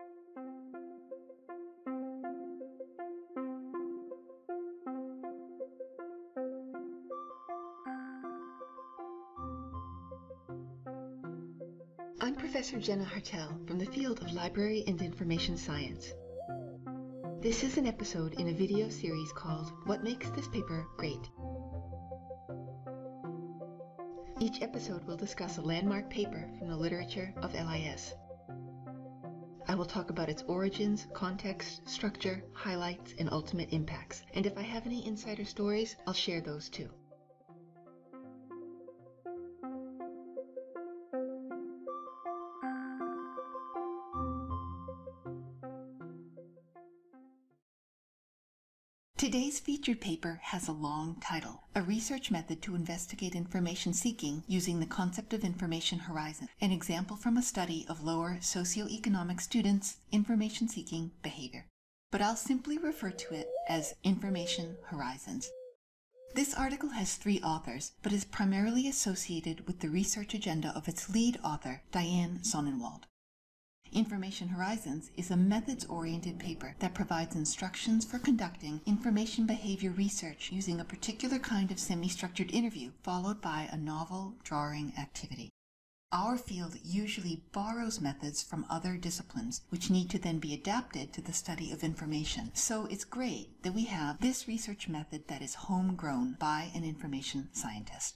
I'm Professor Jenna Hartel from the field of Library and Information Science. This is an episode in a video series called What Makes This Paper Great? Each episode will discuss a landmark paper from the literature of LIS. I will talk about its origins, context, structure, highlights, and ultimate impacts. And if I have any insider stories, I'll share those too. Today's featured paper has a long title, A Research Method to Investigate Information Seeking Using the Concept of Information Horizon, an example from a study of lower socioeconomic students' information seeking behavior. But I'll simply refer to it as Information Horizons. This article has 3 authors, but is primarily associated with the research agenda of its lead author, Diane Sonnenwald. Information Horizons is a methods-oriented paper that provides instructions for conducting information behavior research using a particular kind of semi-structured interview followed by a novel drawing activity. Our field usually borrows methods from other disciplines, which need to then be adapted to the study of information. So it's great that we have this research method that is homegrown by an information scientist.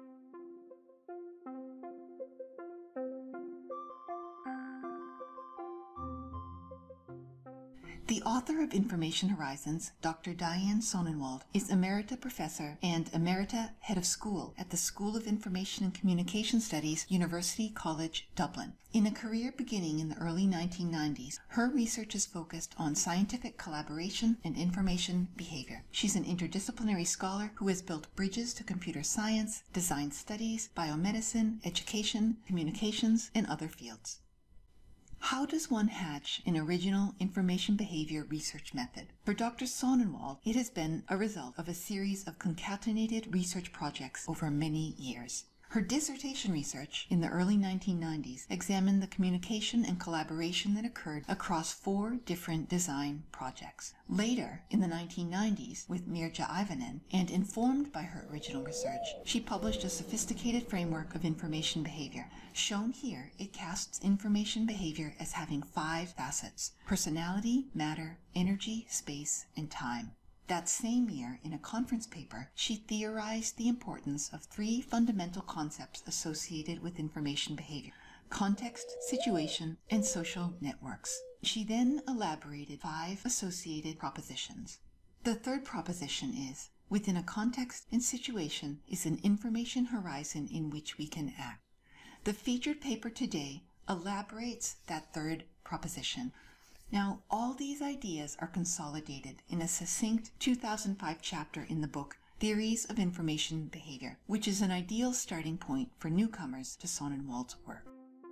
The author of Information Horizons, Dr. Diane Sonnenwald, is Emerita Professor and Emerita Head of School at the School of Information and Communication Studies, University College Dublin. In a career beginning in the early 1990s, her research is focused on scientific collaboration and information behavior. She's an interdisciplinary scholar who has built bridges to computer science, design studies, biomedicine, education, communications, and other fields. How does one hatch an original information behavior research method? For Dr. Sonnenwald, it has been a result of a series of concatenated research projects over many years. Her dissertation research in the early 1990s examined the communication and collaboration that occurred across 4 different design projects. Later, in the 1990s, with Mirja Ivanen, and informed by her original research, she published a sophisticated framework of information behavior. Shown here, it casts information behavior as having 5 facets: personality, matter, energy, space, and time. That same year, in a conference paper, she theorized the importance of 3 fundamental concepts associated with information behavior: context, situation, and social networks. She then elaborated 5 associated propositions. The third proposition is, within a context and situation is an information horizon in which we can act. The featured paper today elaborates that third proposition. Now, all these ideas are consolidated in a succinct 2005 chapter in the book, Theories of Information Behavior, which is an ideal starting point for newcomers to Sonnenwald's work.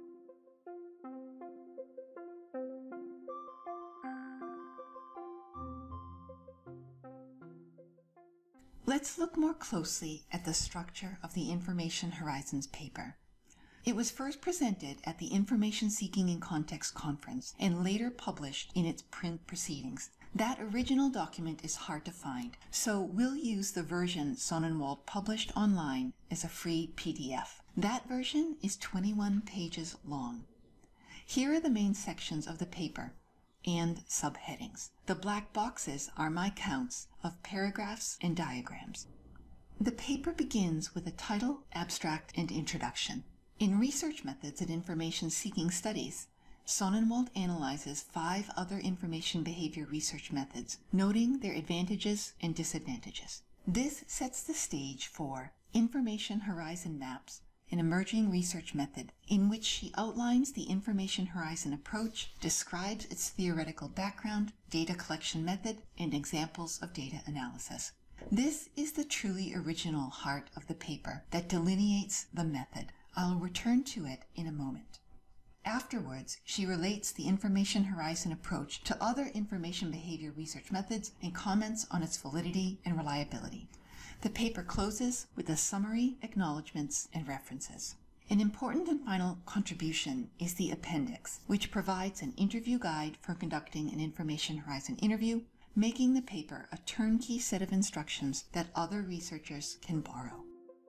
Let's look more closely at the structure of the Information Horizons paper. It was first presented at the Information Seeking in Context Conference and later published in its print proceedings. That original document is hard to find, so we'll use the version Sonnenwald published online as a free PDF. That version is 21 pages long. Here are the main sections of the paper and subheadings. The black boxes are my counts of paragraphs and diagrams. The paper begins with a title, abstract, and introduction. In Research Methods and Information Seeking Studies, Sonnenwald analyzes 5 other information behavior research methods, noting their advantages and disadvantages. This sets the stage for Information Horizon Maps, an emerging research method in which she outlines the information horizon approach, describes its theoretical background, data collection method, and examples of data analysis. This is the truly original heart of the paper that delineates the method. I'll return to it in a moment. Afterwards, she relates the information horizon approach to other information behavior research methods and comments on its validity and reliability. The paper closes with a summary, acknowledgments, and references. An important and final contribution is the appendix, which provides an interview guide for conducting an Information Horizon interview, making the paper a turnkey set of instructions that other researchers can borrow.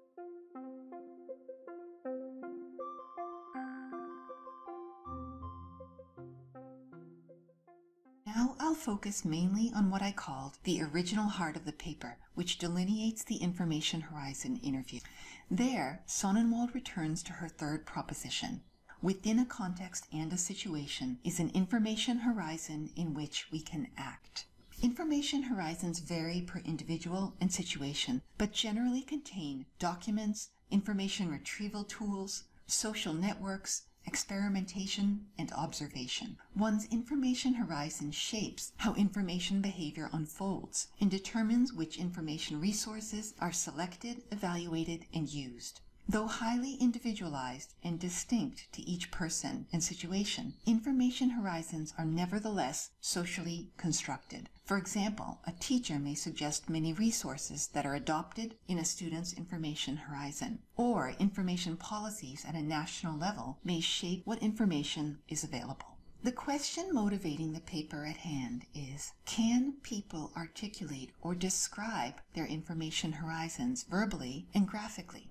Now I'll focus mainly on what I called the original heart of the paper, which delineates the Information Horizon interview. There, Sonnenwald returns to her third proposition. Within a context and a situation is an information horizon in which we can act. Information horizons vary per individual and situation, but generally contain documents, information retrieval tools, social networks, experimentation, and observation. One's information horizon shapes how information behavior unfolds and determines which information resources are selected, evaluated, and used. Though highly individualized and distinct to each person and situation, information horizons are nevertheless socially constructed. For example, a teacher may suggest many resources that are adopted in a student's information horizon, or information policies at a national level may shape what information is available. The question motivating the paper at hand is, can people articulate or describe their information horizons verbally and graphically?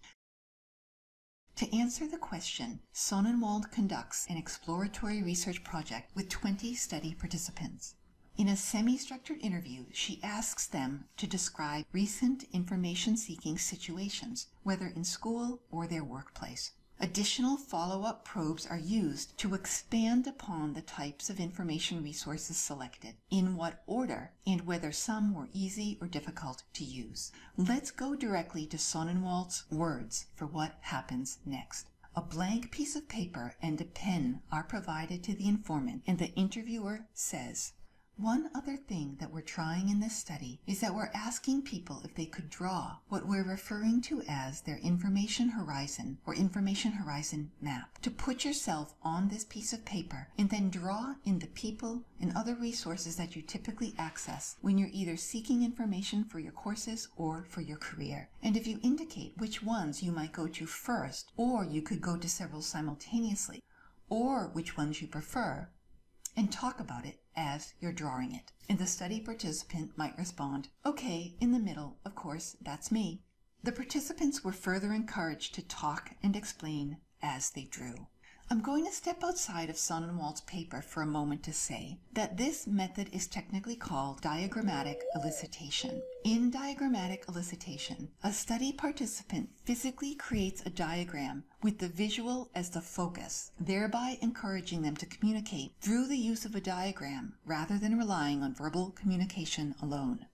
To answer the question, Sonnenwald conducts an exploratory research project with 20 study participants. In a semi-structured interview, she asks them to describe recent information-seeking situations, whether in school or their workplace. Additional follow-up probes are used to expand upon the types of information resources selected, in what order, and whether some were easy or difficult to use. Let's go directly to Sonnenwald's words for what happens next. A blank piece of paper and a pen are provided to the informant, and the interviewer says, "One other thing that we're trying in this study is that we're asking people if they could draw what we're referring to as their information horizon or information horizon map. To put yourself on this piece of paper and then draw in the people and other resources that you typically access when you're either seeking information for your courses or for your career. And if you indicate which ones you might go to first, or you could go to several simultaneously, or which ones you prefer, and talk about it as you're drawing it." And the study participant might respond, "Okay, in the middle, of course, that's me." The participants were further encouraged to talk and explain as they drew. I'm going to step outside of Sonnenwald's paper for a moment to say that this method is technically called diagrammatic elicitation. In diagrammatic elicitation, a study participant physically creates a diagram with the visual as the focus, thereby encouraging them to communicate through the use of a diagram rather than relying on verbal communication alone.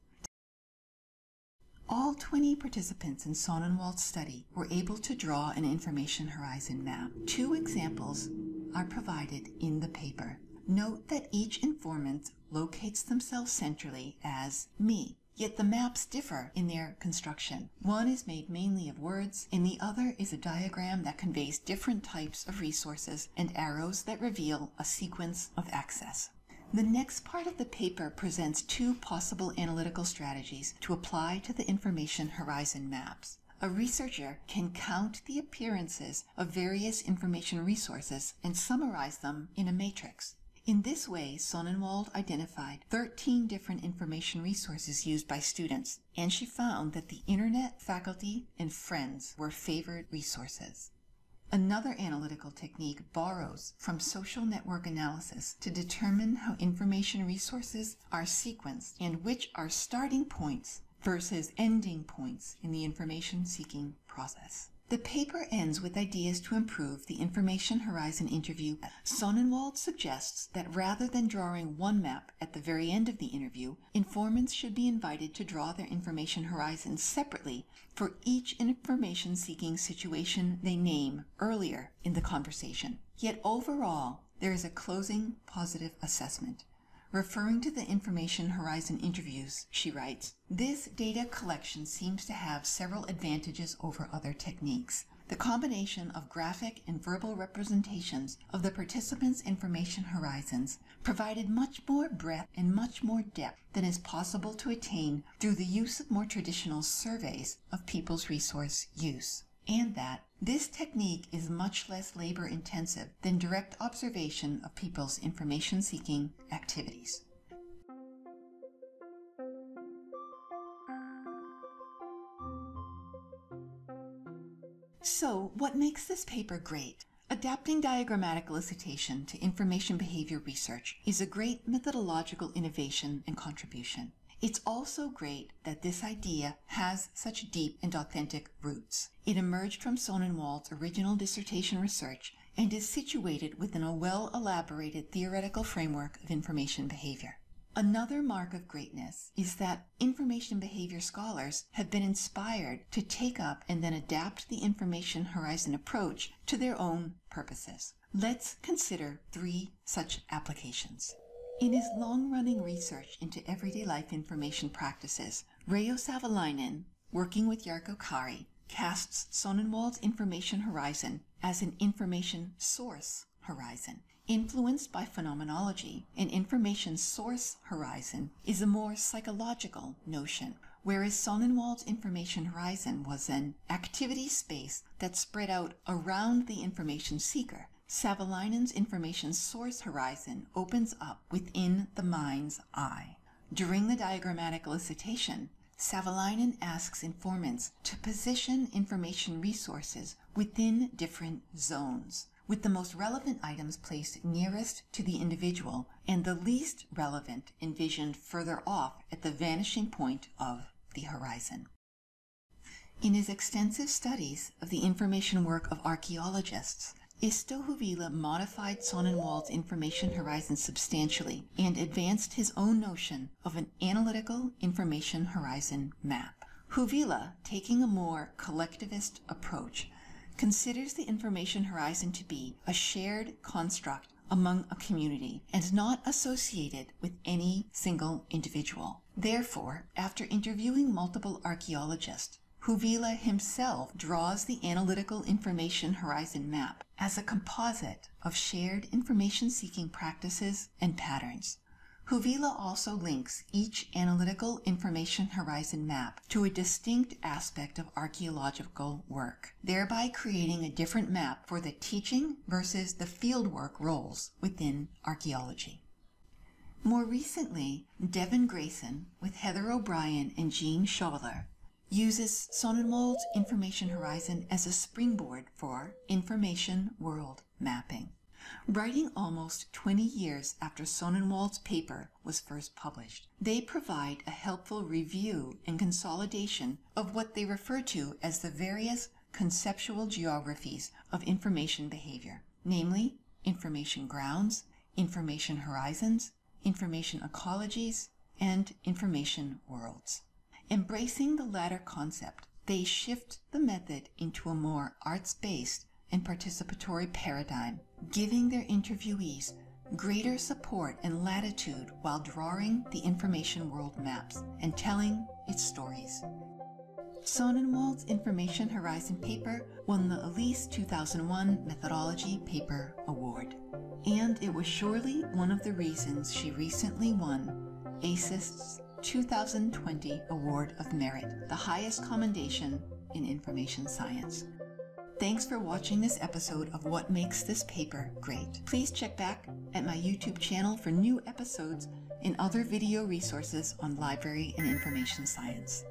All 20 participants in Sonnenwald's study were able to draw an information horizon map. 2 examples are provided in the paper. Note that each informant locates themselves centrally as me, yet the maps differ in their construction. One is made mainly of words, and the other is a diagram that conveys different types of resources and arrows that reveal a sequence of access. The next part of the paper presents 2 possible analytical strategies to apply to the information horizon maps. A researcher can count the appearances of various information resources and summarize them in a matrix. In this way, Sonnenwald identified 13 different information resources used by students, and she found that the internet, faculty, and friends were favored resources. Another analytical technique borrows from social network analysis to determine how information resources are sequenced and which are starting points versus ending points in the information-seeking process. The paper ends with ideas to improve the information horizon interview. Sonnenwald suggests that rather than drawing one map at the very end of the interview, informants should be invited to draw their information horizon separately for each information-seeking situation they name earlier in the conversation. Yet overall, there is a closing positive assessment. Referring to the information horizon interviews, she writes, "This data collection seems to have several advantages over other techniques. The combination of graphic and verbal representations of the participants' information horizons provided much more breadth and much more depth than is possible to attain through the use of more traditional surveys of people's resource use." and that this technique is much less labor-intensive than direct observation of people's information-seeking activities. So, what makes this paper great? Adapting diagrammatic elicitation to information behavior research is a great methodological innovation and contribution. It's also great that this idea has such deep and authentic roots. It emerged from Sonnenwald's original dissertation research and is situated within a well-elaborated theoretical framework of information behavior. Another mark of greatness is that information behavior scholars have been inspired to take up and then adapt the information horizon approach to their own purposes. Let's consider 3 such applications. In his long-running research into everyday life information practices, Reijo Savolainen, working with Jarkko Kari, casts Sonnenwald's information horizon as an information source horizon. Influenced by phenomenology, an information source horizon is a more psychological notion, whereas Sonnenwald's information horizon was an activity space that spread out around the information seeker. Savolainen's information source horizon opens up within the mind's eye. During the diagrammatic elicitation, Savolainen asks informants to position information resources within different zones, with the most relevant items placed nearest to the individual and the least relevant envisioned further off at the vanishing point of the horizon. In his extensive studies of the information work of archaeologists, Isto Huvila modified Sonnenwald's information horizon substantially and advanced his own notion of an analytical information horizon map. Huvila, taking a more collectivist approach, considers the information horizon to be a shared construct among a community and not associated with any single individual. Therefore, after interviewing multiple archaeologists, Huvila himself draws the analytical information horizon map as a composite of shared information-seeking practices and patterns. Huvila also links each analytical information horizon map to a distinct aspect of archaeological work, thereby creating a different map for the teaching versus the fieldwork roles within archaeology. More recently, Devin Grayson, with Heather O'Brien and Jean Scholler, uses Sonnenwald's information horizon as a springboard for information world mapping. Writing almost 20 years after Sonnenwald's paper was first published, they provide a helpful review and consolidation of what they refer to as the various conceptual geographies of information behavior, namely information grounds, information horizons, information ecologies, and information worlds. Embracing the latter concept, they shift the method into a more arts-based and participatory paradigm, giving their interviewees greater support and latitude while drawing the information world maps and telling its stories. Sonnenwald's Information Horizon paper won the Elise 2001 Methodology Paper Award, and it was surely one of the reasons she recently won ASIST's 2020 Award of Merit, the highest commendation in information science. Thanks for watching this episode of What Makes This Paper Great. Please check back at my YouTube channel for new episodes and other video resources on library and information science.